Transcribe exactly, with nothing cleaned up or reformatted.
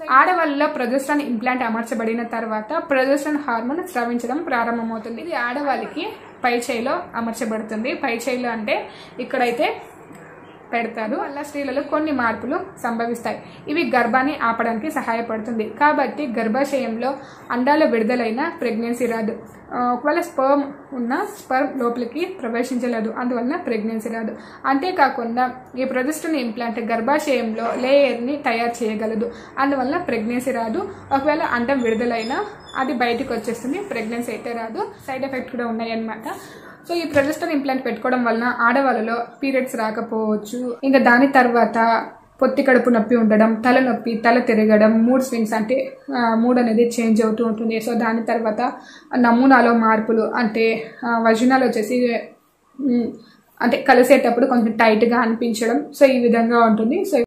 ఆడవాళ్ళలో progesterone implant అమర్చబడిన తర్వాత ప్రొజెస్ట్రాన్ హార్మోన్ స్రవించడం ప్రారంభమవుతుంది. ఇది ఆడవాళ్ళకి పై చేయిలో అమర్చబడుతుంది. పై చేయిలో అంటే ఇక్కడైతే పెడతారు. వల్ల స్త్రీలలో కొన్ని మార్పులు సంభవిస్తాయి. ఇవి గర్భాన్ని ఆపడానికి సహాయపడుతుంది. కాబట్టి గర్భాశయంలో అండాల విడుదలైన ప్రెగ్నెన్సీ రాదు. ఒకవేళ స్పర్మ్ ఉన్న స్పర్మ్ లోపలికి ప్రవేశించలేదు, అందువలన ప్రెగ్నెన్సీ రాదు. అంతేకాకుండా ఈ ప్రొజెస్ట్రాన్ ఇంప్లాంట్ గర్భాశయంలో లేయర్ని తయారు చేయగలదు, అందువలన ప్రెగ్నెన్సీ రాదు. ఒకవేళ అండం విడుదలైనా అది బయటకు వచ్చేస్తుంది, ప్రెగ్నెన్సీ అయితే రాదు. సైడ్ ఎఫెక్ట్ కూడా ఉన్నాయి అన్నమాట. సో ఈ ప్రొజెస్ట్రాన్ ఇంప్లాంట్ పెట్టుకోవడం వలన ఆడవాళ్ళలో పీరియడ్స్ రాకపోవచ్చు. ఇంకా దాని తర్వాత పొత్తి కడుపు నొప్పి ఉండడం, తలనొప్పి, తల తిరగడం, మూడ్ స్వింగ్స్ అంటే మూడ్ అనేది చేంజ్ అవుతూ ఉంటుంది. సో దాని తర్వాత నమూనాలో మార్పులు అంటే వజనాలు వచ్చేసి అంటే కలిసేటప్పుడు కొంచెం టైట్గా అనిపించడం. సో ఈ విధంగా ఉంటుంది. సో